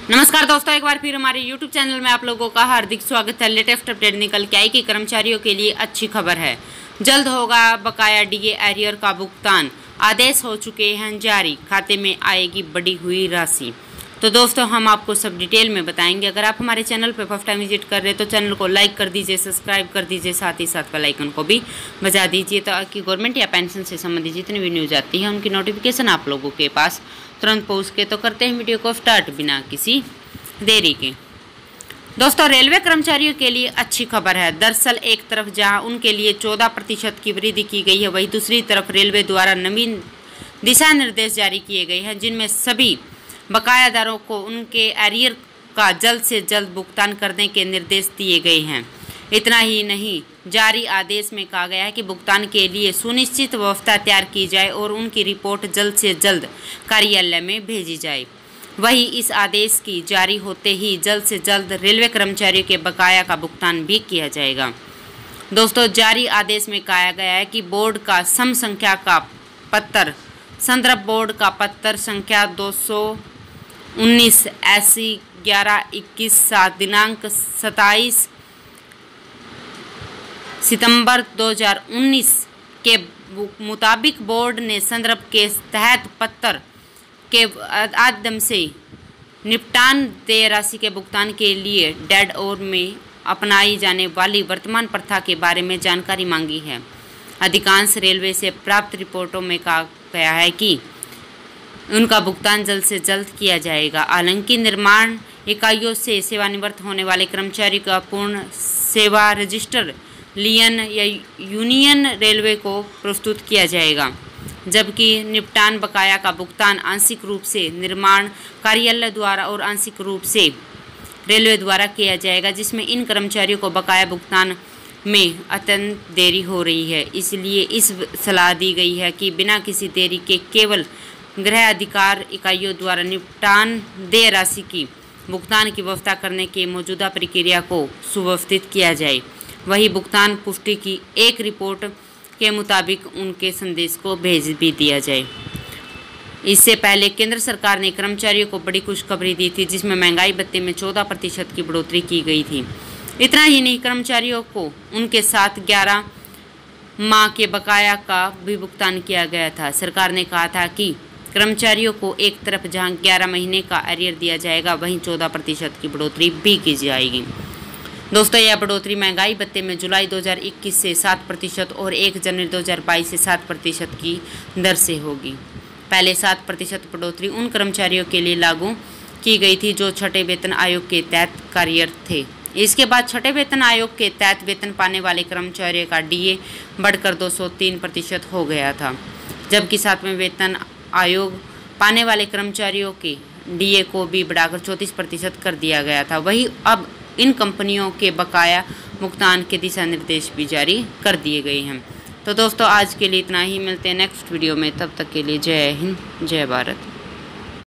नमस्कार दोस्तों, एक बार फिर हमारे YouTube चैनल में आप लोगों का हार्दिक स्वागत है। लेटेस्ट अपडेट निकल के आई कि कर्मचारियों के लिए अच्छी खबर है। जल्द होगा बकाया डीए एरियर का भुगतान, आदेश हो चुके हैं जारी, खाते में आएगी बढ़ी हुई राशि। तो दोस्तों हम आपको सब डिटेल में बताएंगे। अगर आप हमारे चैनल पर फर्स्ट टाइम विजिट कर रहे हैं तो चैनल को लाइक कर दीजिए, सब्सक्राइब कर दीजिए, साथ ही साथ बेल आइकन को भी बजा दीजिए ताकि गवर्नमेंट या पेंशन से संबंधित जितनी भी न्यूज़ आती है उनकी नोटिफिकेशन आप लोगों के पास तुरंत पहुँच के। तो करते हैं वीडियो को स्टार्ट बिना किसी देरी के। दोस्तों रेलवे कर्मचारियों के लिए अच्छी खबर है। दरअसल एक तरफ जहां उनके लिए 14% की वृद्धि की गई है, वहीं दूसरी तरफ रेलवे द्वारा नवीन दिशा निर्देश जारी किए गए हैं जिनमें सभी बकायादारों को उनके एरियर का जल्द से जल्द भुगतान करने के निर्देश दिए गए हैं। इतना ही नहीं, जारी आदेश में कहा गया है कि भुगतान के लिए सुनिश्चित व्यवस्था तैयार की जाए और उनकी रिपोर्ट जल्द से जल्द कार्यालय में भेजी जाए। वही इस आदेश की जारी होते ही जल्द से जल्द रेलवे कर्मचारियों के बकाया का भुगतान भी किया जाएगा। दोस्तों जारी आदेश में कहा गया है कि बोर्ड का सम संख्या का पत्र, संदर्भ बोर्ड का पत्र संख्या 219 ऐसी 11/21 दिनांक 27 सितंबर 2019 के मुताबिक बोर्ड ने संदर्भ के तहत पत्र के माध्यम से निपटान देय राशि के भुगतान के लिए डेड ओवर में अपनाई जाने वाली वर्तमान प्रथा के बारे में जानकारी मांगी है। अधिकांश रेलवे से प्राप्त रिपोर्टों में कहा गया है कि उनका भुगतान जल्द से जल्द किया जाएगा। हालांकि निर्माण इकाइयों से सेवानिवृत्त होने वाले कर्मचारी का पूर्ण सेवा रजिस्टर लियन या यूनियन रेलवे को प्रस्तुत किया जाएगा, जबकि निपटान बकाया का भुगतान आंशिक रूप से निर्माण कार्यालय द्वारा और आंशिक रूप से रेलवे द्वारा किया जाएगा, जिसमें इन कर्मचारियों को बकाया भुगतान में अत्यंत देरी हो रही है। इसलिए इस सलाह दी गई है कि बिना किसी देरी के केवल गृह अधिकार इकाइयों द्वारा निपटान देय राशि की भुगतान की व्यवस्था करने के मौजूदा प्रक्रिया को सुव्यवस्थित किया जाए। वही भुगतान पुष्टि की एक रिपोर्ट के मुताबिक उनके संदेश को भेज भी दिया जाए। इससे पहले केंद्र सरकार ने कर्मचारियों को बड़ी खुशखबरी दी थी, जिसमें महंगाई भत्ते में 14% की बढ़ोतरी की गई थी। इतना ही नहीं, कर्मचारियों को उनके साथ 11 माह के बकाया का भी भुगतान किया गया था। सरकार ने कहा था कि कर्मचारियों को एक तरफ जहां 11 महीने का एरियर दिया जाएगा, वहीं 14% की बढ़ोतरी भी की जाएगी। दोस्तों यह बढ़ोतरी महंगाई भत्ते में जुलाई 2021 से 7% और 1 जनवरी 2022 से 7% की दर से होगी। पहले 7% बढ़ोतरी उन कर्मचारियों के लिए लागू की गई थी जो छठे वेतन आयोग के तहत कार्यरत थे। इसके बाद छठे वेतन आयोग के तहत वेतन पाने वाले कर्मचारियों का डीए बढ़कर 203% हो गया था, जबकि सातवें वेतन आयोग पाने वाले कर्मचारियों के डीए को भी बढ़ाकर 34% कर दिया गया था। वहीं अब इन कंपनियों के बकाया भुगतान के दिशा निर्देश भी जारी कर दिए गए हैं। तो दोस्तों आज के लिए इतना ही, मिलते हैं नेक्स्ट वीडियो में। तब तक के लिए जय हिंद, जय भारत।